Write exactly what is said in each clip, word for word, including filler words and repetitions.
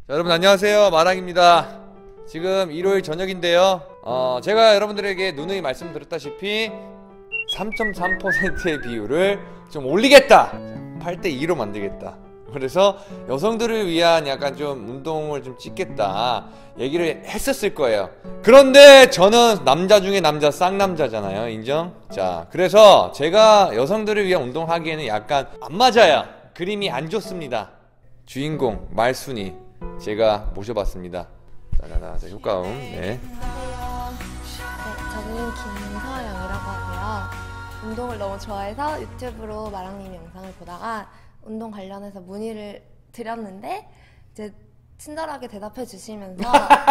자, 여러분 안녕하세요. 마랑입니다. 지금 일요일 저녁인데요. 어, 제가 여러분들에게 누누이 말씀드렸다시피 삼 점 삼 퍼센트의 비율을 좀 올리겠다. 팔 대 이로 만들겠다. 그래서 여성들을 위한 약간 좀 운동을 좀 찍겠다 얘기를 했었을 거예요. 그런데 저는 남자 중에 남자 쌍남자잖아요. 인정? 자, 그래서 제가 여성들을 위한 운동을 하기에는 약간 안 맞아요. 그림이 안 좋습니다. 주인공 말순이 제가 모셔봤습니다. 짜라라, 자, 효과음. 네. 안녕하세요. 네, 저는 김서영이라고 하고요. 운동을 너무 좋아해서 유튜브로 마랑님 영상을 보다가 운동 관련해서 문의를 드렸는데 이제 친절하게 대답해 주시면서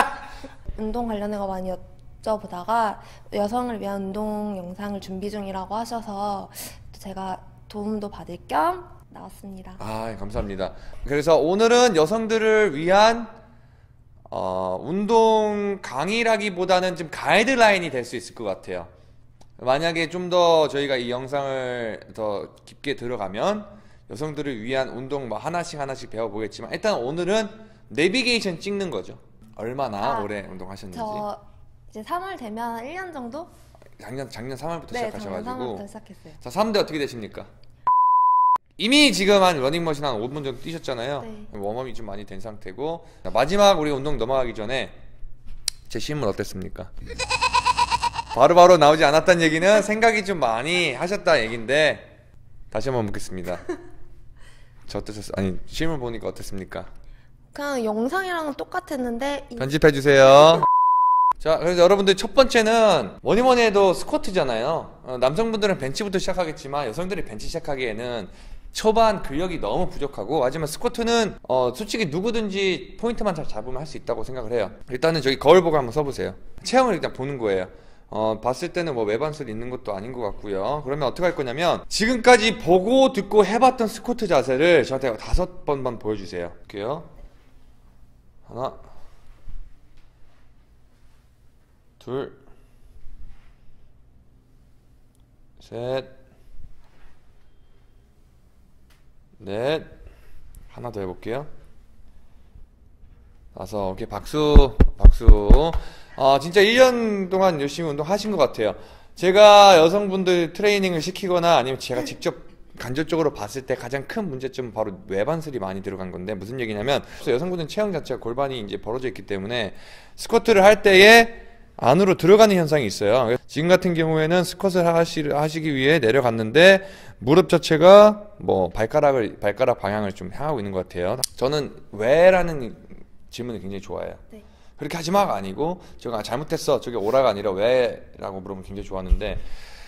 운동 관련해 거 많이 여쭤보다가 여성을 위한 운동 영상을 준비 중이라고 하셔서 제가 도움도 받을 겸 나왔습니다. 아, 감사합니다. 그래서 오늘은 여성들을 위한 어, 운동 강의라기보다는 좀 가이드라인이 될 수 있을 것 같아요. 만약에 좀 더 저희가 이 영상을 더 깊게 들어가면 여성들을 위한 운동 뭐 하나씩 하나씩 배워보겠지만 일단 오늘은 내비게이션 찍는 거죠. 얼마나 아, 오래 운동하셨는지. 저 이제 삼월 되면 일 년 정도? 작년 작년 삼월부터 네, 시작하셔가지고. 작년 삼월부터 시작했어요. 자, 삼 대 어떻게 되십니까? 이미 지금 한 러닝머신 한 오 분 정도 뛰셨잖아요. 네. 웜업이 좀 많이 된 상태고. 자, 마지막 우리 운동 넘어가기 전에 제 실물 어땠습니까? 바로바로 바로 나오지 않았다는 얘기는 생각이 좀 많이 하셨다는 얘기인데 다시 한번 묻겠습니다. 저 어떠셨어요? 아니, 실물 보니까 어땠습니까? 그냥 영상이랑은 똑같았는데 편집해주세요. 자, 그래서 여러분들 첫 번째는 뭐니뭐니 해도 스쿼트잖아요. 어, 남성분들은 벤치부터 시작하겠지만 여성들이 벤치 시작하기에는 초반 근력이 너무 부족하고, 하지만 스쿼트는 어, 솔직히 누구든지 포인트만 잘 잡으면 할 수 있다고 생각을 해요. 일단은 저기 거울 보고 한번 서보세요. 체형을 일단 보는 거예요. 어, 봤을 때는 뭐 외반술 있는 것도 아닌 것 같고요. 그러면 어떻게 할 거냐면 지금까지 보고 듣고 해봤던 스쿼트 자세를 저한테 다섯 번만 보여주세요. 볼게요. 하나, 둘, 셋, 넷, 하나 더 해볼게요. 다섯. 오케이, 박수, 박수. 아, 진짜 일 년 동안 열심히 운동하신 것 같아요. 제가 여성분들 트레이닝을 시키거나 아니면 제가 직접 간접적으로 봤을 때 가장 큰 문제점은 바로 외반슬이 많이 들어간 건데, 무슨 얘기냐면 여성분들 체형 자체가 골반이 이제 벌어져 있기 때문에 스쿼트를 할 때에 안으로 들어가는 현상이 있어요. 지금 같은 경우에는 스쿼트를 하시, 하시기 위해 내려갔는데 무릎 자체가 뭐 발가락을 발가락 방향을 좀 향하고 있는 것 같아요. 저는 왜라는 질문을 굉장히 좋아해요. 네. 그렇게 하지 마가 아니고 제가 잘못했어 저게 오라가 아니라 왜라고 물으면 굉장히 좋았는데,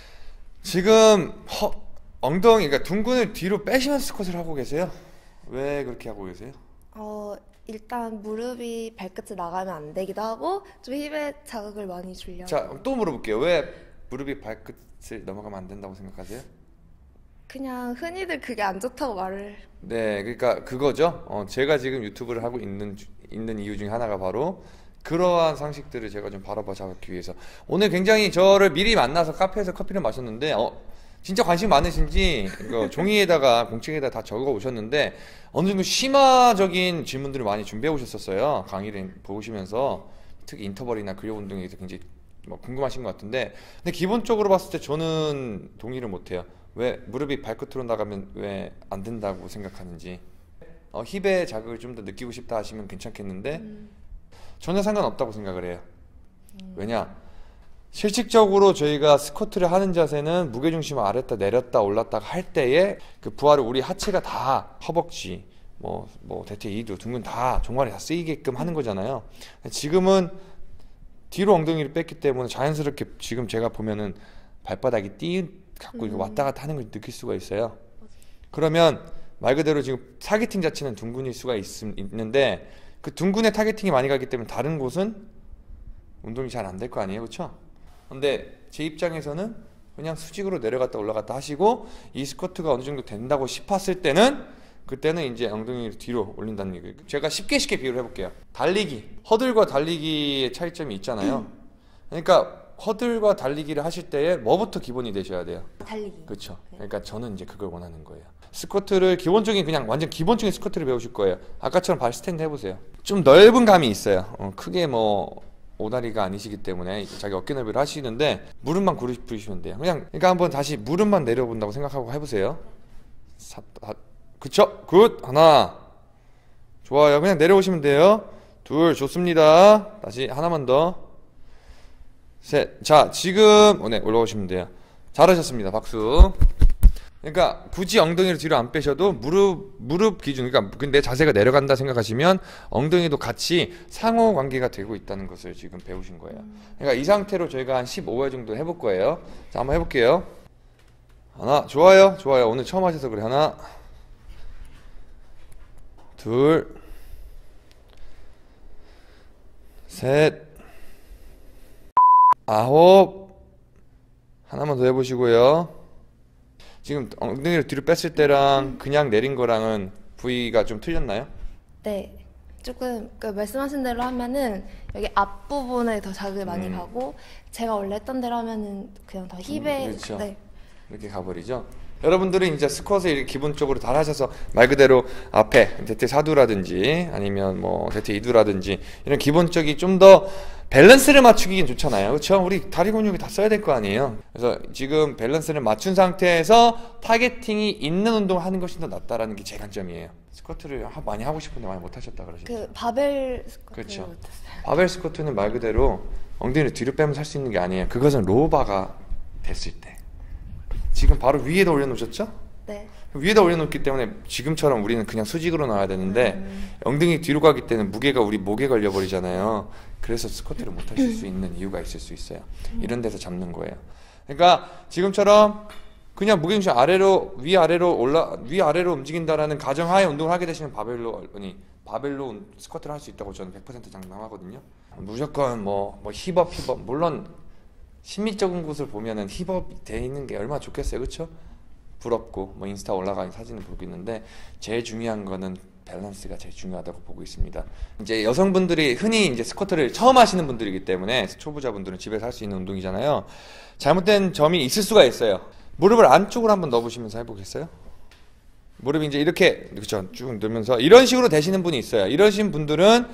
지금 허, 엉덩이 그러니까 둥근을 뒤로 빼시면서 스쿼트를 하고 계세요. 왜 그렇게 하고 계세요? 어, 일단 무릎이 발끝에 나가면 안 되기도 하고 좀 힙에 자극을 많이 주려고. 자, 또 물어볼게요. 왜 무릎이 발끝을 넘어가면 안 된다고 생각하세요? 그냥 흔히들 그게 안 좋다고 말을. 네, 그러니까 그거죠. 어, 제가 지금 유튜브를 하고 있는 주- 있는 이유 중에 하나가 바로 그러한 상식들을 제가 좀 바로바로 잡기 위해서. 오늘 굉장히 저를 미리 만나서 카페에서 커피를 마셨는데 어, 진짜 관심 많으신지 이거 종이에다가 공책에다 다 적어 오셨는데 어느 정도 심화적인 질문들을 많이 준비해 오셨었어요. 강의를 보시면서 특히 인터벌이나 근력 운동에 대해서 굉장히 뭐 궁금하신 것 같은데, 근데 기본적으로 봤을 때 저는 동의를 못해요. 왜 무릎이 발끝으로 나가면 왜 안 된다고 생각하는지. 어, 힙에 자극을 좀 더 느끼고 싶다 하시면 괜찮겠는데 음. 전혀 상관없다고 생각을 해요. 왜냐? 실질적으로 저희가 스쿼트를 하는 자세는 무게중심을 아랬다 내렸다 올랐다 할 때에 그 부하를 우리 하체가 다 허벅지, 뭐, 뭐 대퇴 이두, 둥근 다 종아리 다 쓰이게끔 하는 거잖아요. 지금은 뒤로 엉덩이를 뺐기 때문에 자연스럽게 지금 제가 보면은 발바닥이 띄 갖고 음. 왔다 갔다 하는 걸 느낄 수가 있어요. 그러면 말 그대로 지금 타겟팅 자체는 둥근일 수가 있, 있는데 그 둥근에 타겟팅이 많이 가기 때문에 다른 곳은 운동이 잘 안 될 거 아니에요, 그렇죠? 근데 제 입장에서는 그냥 수직으로 내려갔다 올라갔다 하시고 이 스쿼트가 어느 정도 된다고 싶었을 때는 그때는 이제 엉덩이를 뒤로 올린다는 얘기예요. 제가 쉽게 쉽게 비유를 해볼게요. 달리기, 허들과 달리기의 차이점이 있잖아요. 그러니까 허들과 달리기를 하실 때에 뭐부터 기본이 되셔야 돼요? 달리기. 그렇죠. 네. 그러니까 저는 이제 그걸 원하는 거예요. 스쿼트를 기본적인 그냥 완전 기본적인 스쿼트를 배우실 거예요. 아까처럼 발 스탠드 해보세요. 좀 넓은 감이 있어요. 어, 크게 뭐 오다리가 아니시기 때문에 자기 어깨 넓이를 하시는데 무릎만 구부리시면 돼요. 그냥 그러니까 한번 다시 무릎만 내려본다고 생각하고 해보세요. 사, 아, 그쵸? 굿! 하나 좋아요. 그냥 내려오시면 돼요. 둘 좋습니다. 다시 하나만 더 셋. 자 지금 어, 네 올라오시면 돼요. 잘하셨습니다. 박수. 그러니까 굳이 엉덩이를 뒤로 안 빼셔도 무릎 무릎 기준 그러니까 내 자세가 내려간다 생각하시면 엉덩이도 같이 상호 관계가 되고 있다는 것을 지금 배우신 거예요. 그러니까 이 상태로 저희가 한 십오 회 정도 해볼 거예요. 자 한번 해볼게요. 하나 좋아요 좋아요. 오늘 처음 하셔서 그래. 하나 둘 셋 아홉 하나만 더 해보시고요. 지금 엉덩이를 뒤로 뺐을 때랑 그냥 내린 거랑은 부위가 좀 틀렸나요? 네. 조금 그 말씀하신 대로 하면은 여기 앞부분에 더 자극이 많이 음. 가고 제가 원래 했던 대로 하면은 그냥 더 힙에 음, 그렇죠. 네. 이렇게 가버리죠. 여러분들은 이제 스쿼트 이렇게 기본적으로 잘 하셔서 말 그대로 앞에 대퇴 사두라든지 아니면 뭐 대퇴 이두라든지 이런 기본적인 좀 더 밸런스를 맞추기는 좋잖아요. 그렇죠? 우리 다리 근육이 다 써야 될 거 아니에요. 그래서 지금 밸런스를 맞춘 상태에서 타겟팅이 있는 운동을 하는 것이 더 낫다라는 게 제 관점이에요. 스쿼트를 하- 많이 하고 싶은데 많이 못 하셨다 그러시죠? 그 바벨 스쿼트를 그렇죠. 못했어요. 바벨 스쿼트는 말 그대로 엉덩이를 뒤로 빼면서 할 수 있는 게 아니에요. 그것은 로우바가 됐을 때. 지금 바로 위에다 올려놓으셨죠? 네. 위에다 올려놓기 때문에 지금처럼 우리는 그냥 수직으로 놔야 되는데 음. 엉덩이 뒤로 가기 때는 무게가 우리 목에 걸려버리잖아요. 그래서 스쿼트를 못 하실 수 있는 이유가 있을 수 있어요. 이런 데서 잡는 거예요. 그러니까 지금처럼 그냥 무게중심 아래로 위아래로 올라 위아래로 움직인다라는 가정하에 운동을 하게 되시면 바벨로 아니 바벨로 스쿼트를 할 수 있다고 저는 백 퍼센트 장담하거든요. 무조건 뭐 뭐 힙업 힙업 물론 심미적인 곳을 보면은 힙업이 돼 있는 게 얼마나 좋겠어요, 그렇죠? 부럽고 뭐 인스타 올라가는 사진을 보고 있는데 제일 중요한 거는 밸런스가 제일 중요하다고 보고 있습니다. 이제 여성분들이 흔히 이제 스쿼트를 처음 하시는 분들이기 때문에 초보자분들은 집에서 할 수 있는 운동이잖아요. 잘못된 점이 있을 수가 있어요. 무릎을 안쪽으로 한번 넣어보시면서 해보겠어요? 무릎이 이제 이렇게 그렇죠 쭉 넣으면서 이런 식으로 되시는 분이 있어요. 이러신 분들은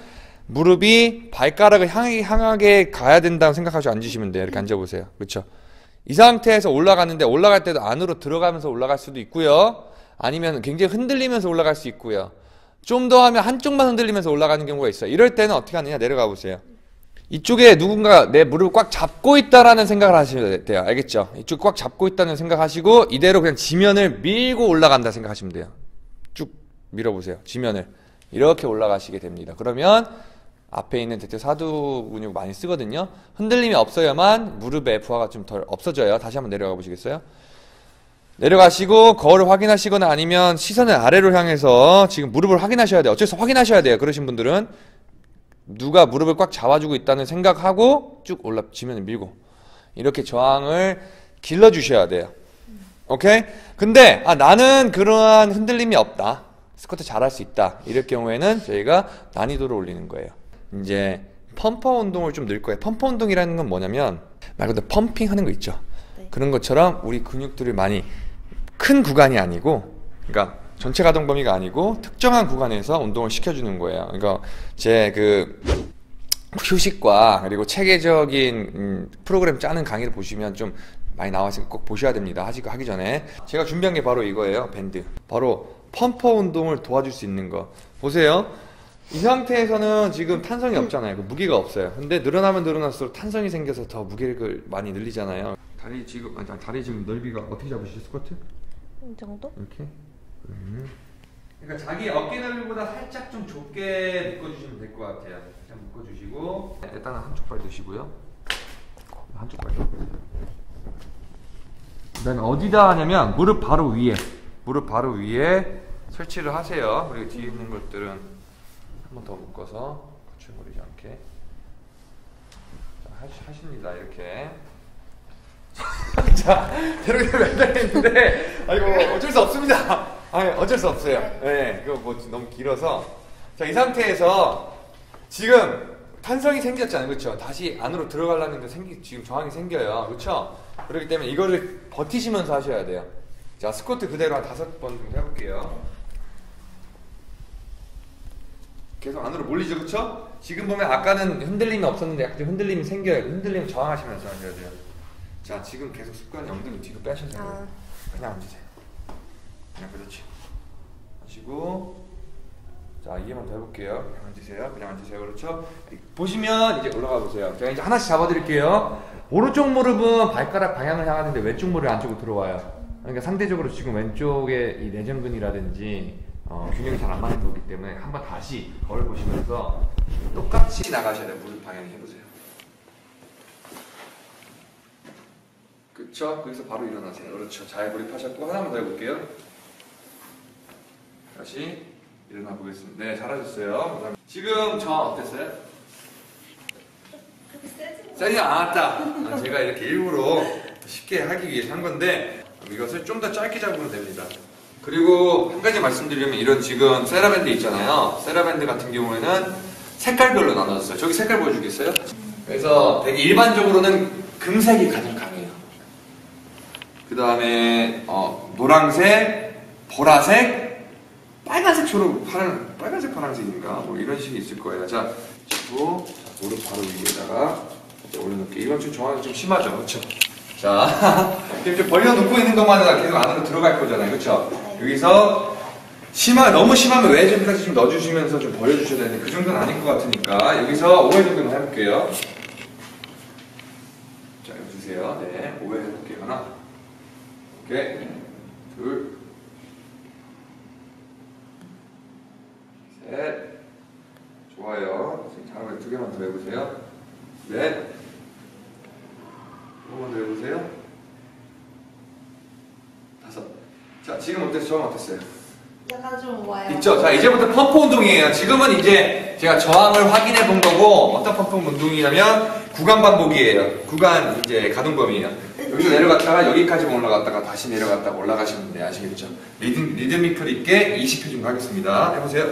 무릎이 발가락을 향하게, 향하게 가야 된다고 생각하시고 앉으시면 돼요. 이렇게 앉아보세요. 그렇죠? 이 상태에서 올라가는데 올라갈 때도 안으로 들어가면서 올라갈 수도 있고요. 아니면 굉장히 흔들리면서 올라갈 수 있고요. 좀 더 하면 한쪽만 흔들리면서 올라가는 경우가 있어요. 이럴 때는 어떻게 하느냐 내려가 보세요. 이쪽에 누군가 내 무릎을 꽉 잡고 있다라는 생각을 하시면 돼요. 알겠죠? 이쪽 꽉 잡고 있다는 생각하시고 이대로 그냥 지면을 밀고 올라간다 생각하시면 돼요. 쭉 밀어보세요. 지면을 이렇게 올라가시게 됩니다. 그러면 앞에 있는 대퇴 사두 근육 많이 쓰거든요. 흔들림이 없어야만 무릎의 부하가 좀 덜 없어져요. 다시 한번 내려가 보시겠어요? 내려가시고 거울을 확인하시거나 아니면 시선을 아래로 향해서 지금 무릎을 확인하셔야 돼요. 어쩔 수 없이 확인하셔야 돼요. 그러신 분들은 누가 무릎을 꽉 잡아주고 있다는 생각하고 쭉 올라 지면을 밀고 이렇게 저항을 길러주셔야 돼요. 오케이? 근데 아 나는 그러한 흔들림이 없다. 스쿼트 잘할 수 있다. 이럴 경우에는 저희가 난이도를 올리는 거예요. 이제 펌퍼 운동을 좀 넣을 거예요. 펌퍼 운동이라는 건 뭐냐면 말 그대로 펌핑 하는 거 있죠. 네. 그런 것처럼 우리 근육들을 많이 큰 구간이 아니고 그러니까 전체 가동 범위가 아니고 특정한 구간에서 운동을 시켜주는 거예요. 그러니까 제 그 휴식과 그리고 체계적인 음, 프로그램 짜는 강의를 보시면 좀 많이 나와서 꼭 보셔야 됩니다. 하시, 하기 전에 제가 준비한 게 바로 이거예요. 밴드. 바로 펌퍼 운동을 도와줄 수 있는 거. 보세요. 이 상태에서는 지금 탄성이 없잖아요. 그 무게가 없어요. 근데 늘어나면 늘어날수록 탄성이 생겨서 더 무게를 많이 늘리잖아요. 다리 지금 아니 다리 지금 넓이가 어떻게 잡으시죠? 스쿼트? 이 정도? 이렇게. 음. 그러니까 자기 어깨 넓이보다 살짝 좀 좁게 묶어주시면 될 것 같아요. 그냥 묶어주시고 일단 한쪽 발 드시고요. 한쪽 발. 그다음에 어디다 하냐면 무릎 바로 위에, 무릎 바로 위에 설치를 하세요. 그리고 뒤에 있는 것들은 한 번 더 묶어서 거칠거리지 않게. 자, 하시, 하십니다. 이렇게. 자, 이렇게 매달렸는데, 아, 이거 어쩔 수 없습니다. 아니, 어쩔 수 없어요. 네, 이거 뭐 너무 길어서. 자, 이 상태에서 지금 탄성이 생겼잖아요, 그렇죠? 다시 안으로 들어가려는 게 생기, 지금 저항이 생겨요, 그렇죠? 그렇기 때문에 이거를 버티시면서 하셔야 돼요. 자, 스쿼트 그대로 한 다섯 번 정도 해볼게요. 계속 안으로 몰리죠, 그렇죠? 지금 보면 아까는 흔들림이 없었는데 약간 좀 흔들림이 생겨요. 흔들림 저항하시면서 하셔야 돼요. 자, 지금 계속 습관이 엉덩이 뒤로 빼셔야 돼요. 아. 그냥 앉으세요. 그냥 그렇지. 하시고, 자, 이해만 더 해볼게요. 그냥 앉으세요. 그냥 앉으세요. 그렇죠? 보시면 이제 올라가 보세요. 제가 이제 하나씩 잡아드릴게요. 오른쪽 무릎은 발가락 방향을 향하는데 왼쪽 무릎이 안쪽으로 들어와요. 그러니까 상대적으로 지금 왼쪽에 이 내전근이라든지 어, 균형이 잘 안 맞는 거기 때문에 한번 다시 거울 보시면서 똑같이 나가셔야 돼요. 무릎 방향 해보세요. 그쵸? 거기서 바로 일어나세요. 그렇죠. 잘 몰입하셨고 하나만 더 해볼게요. 다시 일어나 보겠습니다. 네, 잘하셨어요. 지금 저 어땠어요? 세지 않았다. 제가 이렇게 일부러 쉽게 하기 위해서 한 건데 이것을 좀 더 짧게 잡으면 됩니다. 그리고 한 가지 말씀드리면 이런 지금 세라밴드 있잖아요. 세라밴드 같은 경우에는 색깔별로 나눠졌어요. 저기 색깔 보여주겠어요? 그래서 되게 일반적으로는 금색이 가장 강해요. 그 다음에 어, 노란색, 보라색, 빨간색, 초록, 파란, 빨간색, 파란색인가? 뭐 이런 식이 있을 거예요. 자, 그리고 무릎 바로 위에다가 올려놓을게요. 이건 좀 정확히 좀 심하죠, 그렇죠? 자, 지금 좀 벌려놓고 있는 것만으로 계속 안으로 들어갈 거잖아요, 그렇죠? 여기서 심하, 너무 심하면 외전까지 좀 넣어주시면서 좀 벌려주셔야 되는데 그 정도는 아닌 것 같으니까 여기서 오 회 정도만 해볼게요. 자, 여기 주세요. 네, 오 회 해볼게요. 하나, 오케이, 둘, 셋, 좋아요. 다음에 두 개만 더 해보세요. 넷, 한 번 더 해보세요. 다섯. 자, 지금 어땠어요? 저는 어땠어요? 약간 좀 와요. 있죠? 자, 이제부터 펌프 운동이에요. 지금은 이제 제가 저항을 확인해 본 거고, 어떤 펌프 운동이냐면, 구간 반복이에요. 구간 이제 가동범위예요. 여기서 내려갔다가 여기까지 올라갔다가 다시 내려갔다가 올라가시면 돼요. 아시겠죠? 리듬, 리드미컬 있게 이십 회 정도 하겠습니다. 해보세요.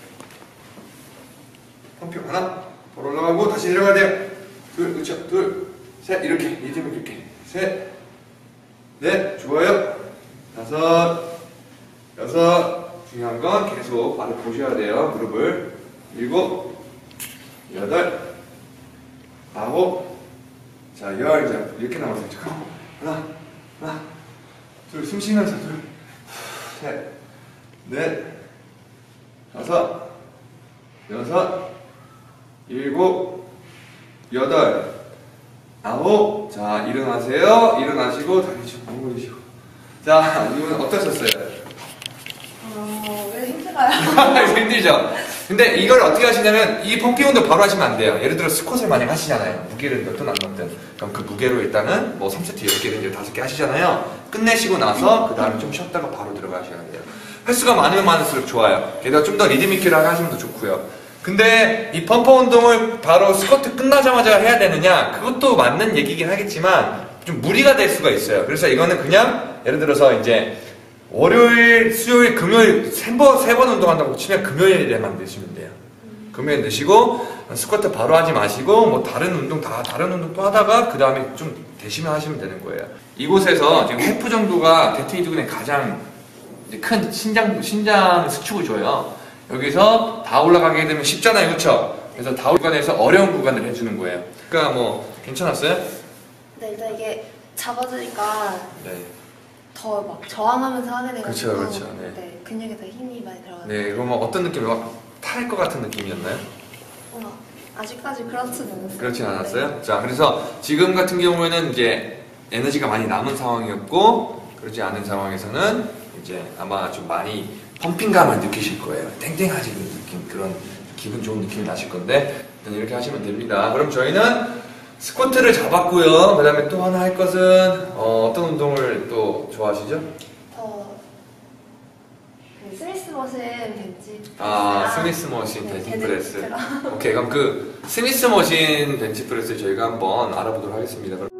펌프 하나, 더 올라가고 다시 내려가야 돼요. 둘, 그렇죠? 둘, 셋, 이렇게. 리듬을 이렇게. 셋, 넷, 좋아요. 다섯, 여섯, 중요한 건 계속 발을 보셔야 돼요. 무릎을. 일곱, 여덟, 아홉, 자, 열, 자, 이렇게 남았어요. 잠깐만. 하나, 하나, 둘, 숨 쉬면서 둘, 셋, 넷, 다섯, 여섯, 일곱, 여덟, 아홉, 자, 일어나세요. 일어나시고, 다리 좀 엉거리시고. 자, 이분 어떠셨어요? 어, 왜 힘들어요? 힘들죠? 근데 이걸 어떻게 하시냐면, 이 펌핑 운동 바로 하시면 안 돼요. 예를 들어 스쿼트를 만약 하시잖아요. 무게를 넣든 안 넣든. 그럼 그 무게로 일단은 뭐 삼 세트 열 개든지 다섯 개 하시잖아요. 끝내시고 나서, 그 다음에 좀 쉬었다가 바로 들어가셔야 돼요. 횟수가 많으면 많을수록 좋아요. 게다가 좀 더 리드미컬하게 하시면 더 좋고요. 근데 이 펌프 운동을 바로 스쿼트 끝나자마자 해야 되느냐? 그것도 맞는 얘기긴 하겠지만 좀 무리가 될 수가 있어요. 그래서 이거는 그냥 예를 들어서 이제 월요일, 수요일, 금요일 세 번, 세 번 운동한다고 치면 금요일에만 넣으시면 돼요. 금요일 넣으시고 스쿼트 바로 하지 마시고 뭐 다른 운동 다 다른 운동 또 하다가 그 다음에 좀 대시면 하시면 되는 거예요. 이곳에서 지금 해프 정도가 대퇴이두근의 가장 이제 큰 신장 신장 수축을 줘요. 여기서 다 올라가게 되면 쉽잖아요, 그렇죠? 그래서 다 구간에서 어려운 구간을 해주는 거예요. 그러니까 뭐 괜찮았어요? 네, 일단 이게 잡아주니까 네. 더 막 저항하면서 하게 돼가지고 그렇죠, 그렇죠. 네. 네, 근육에 더 힘이 많이 들어가요. 네, 그럼 뭐 어떤 느낌이 막 탈 것 같은 느낌이었나요? 어, 아직까지 그렇진 않았어요. 그렇진 않았어요? 자, 그래서 지금 같은 경우에는 이제 에너지가 많이 남은 상황이었고 그렇지 않은 상황에서는 이제 아마 좀 많이 펌핑감을 느끼실 거예요. 땡땡하지는 느낌, 그런 기분 좋은 느낌이 나실 건데 일단 이렇게 하시면 됩니다. 그럼 저희는 스쿼트를 잡았고요. 그 다음에 또 하나 할 것은 어, 어떤 운동을 또 좋아하시죠? 어, 그 스미스 머신 벤치. 아, 스미스 머신 네, 벤치프레스. 데드리프트랑. 오케이, 그럼 그 스미스 머신 벤치프레스 저희가 한번 알아보도록 하겠습니다.